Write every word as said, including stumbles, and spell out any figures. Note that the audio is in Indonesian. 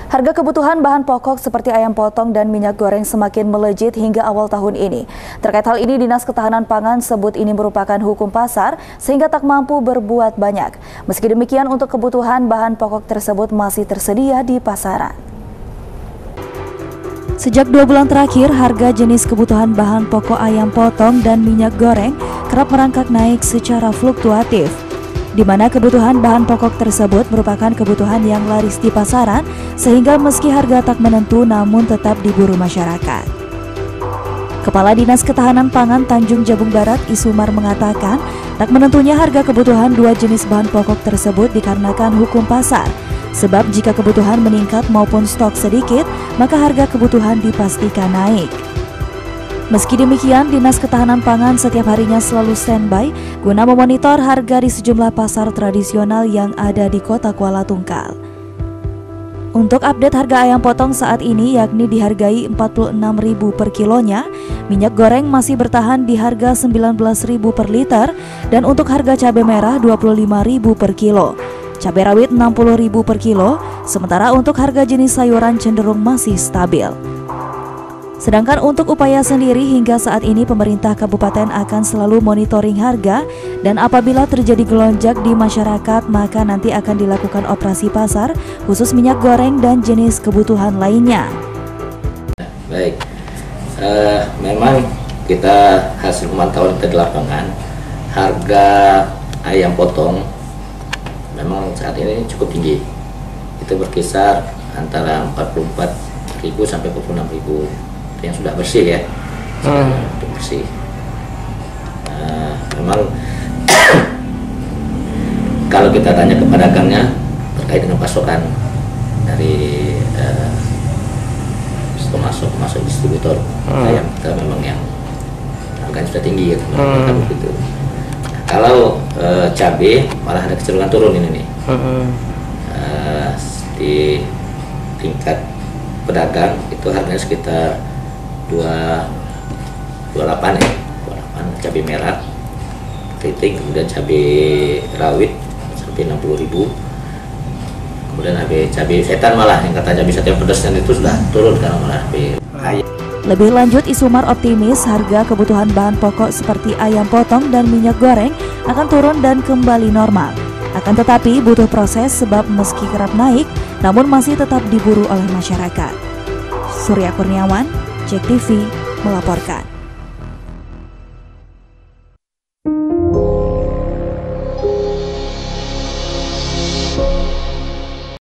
Harga kebutuhan bahan pokok seperti ayam potong dan minyak goreng semakin melejit hingga awal tahun ini. Terkait hal ini, Dinas Ketahanan Pangan sebut ini merupakan hukum pasar sehingga tak mampu berbuat banyak. Meski demikian, untuk kebutuhan bahan pokok tersebut masih tersedia di pasaran. Sejak dua bulan terakhir, harga jenis kebutuhan bahan pokok ayam potong dan minyak goreng kerap merangkak naik secara fluktuatif, di mana kebutuhan bahan pokok tersebut merupakan kebutuhan yang laris di pasaran, sehingga meski harga tak menentu namun tetap diburu masyarakat. Kepala Dinas Ketahanan Pangan Tanjung Jabung Barat, Isumar, mengatakan tak menentunya harga kebutuhan dua jenis bahan pokok tersebut dikarenakan hukum pasar, sebab jika kebutuhan meningkat maupun stok sedikit, maka harga kebutuhan dipastikan naik. Meski demikian, Dinas Ketahanan Pangan setiap harinya selalu standby guna memonitor harga di sejumlah pasar tradisional yang ada di Kota Kuala Tungkal. Untuk update harga ayam potong saat ini, yakni dihargai empat puluh enam ribu rupiah per kilonya, minyak goreng masih bertahan di harga sembilan belas ribu rupiah per liter, dan untuk harga cabai merah dua puluh lima ribu rupiah per kilo, cabai rawit enam puluh ribu rupiah per kilo, sementara untuk harga jenis sayuran cenderung masih stabil. Sedangkan untuk upaya sendiri, hingga saat ini pemerintah kabupaten akan selalu monitoring harga, dan apabila terjadi gelonjak di masyarakat maka nanti akan dilakukan operasi pasar khusus minyak goreng dan jenis kebutuhan lainnya. Baik, uh, memang kita hasil pemantauan kita di lapangan, harga ayam potong memang saat ini cukup tinggi. Itu berkisar antara empat puluh empat ribu sampai empat puluh enam ribu yang sudah bersih ya, sudah hmm. bersih. Uh, memang kalau kita tanya ke pedagangnya terkait dengan pasokan dari uh, masuk masuk distributor hmm. ayam kita, memang yang harganya sudah tinggi gitu. Hmm. Begitu. Nah, kalau uh, cabai malah ada kecenderungan turun ini nih. Hmm. Uh, di tingkat pedagang itu harganya sekitar dua puluh delapan ya, dua puluh delapan cabai merah keriting, kemudian cabai rawit sampai enam puluh ribu, kemudian cabai setan malah yang kata cabai setan pedasnya itu sudah turun karena malah ayam. Lebih lanjut, Isumar optimis harga kebutuhan bahan pokok seperti ayam potong dan minyak goreng akan turun dan kembali normal. Akan tetapi butuh proses sebab meski kerap naik namun masih tetap diburu oleh masyarakat. Surya Kurniawan, Jek T V melaporkan.